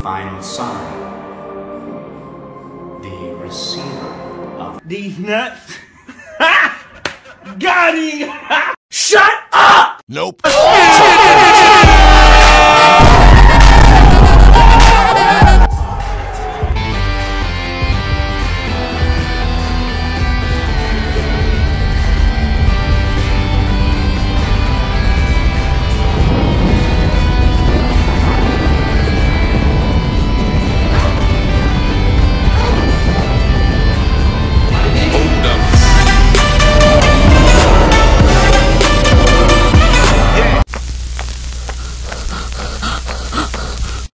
final sign. The receiver of these nuts. Got him! Shut up! Nope.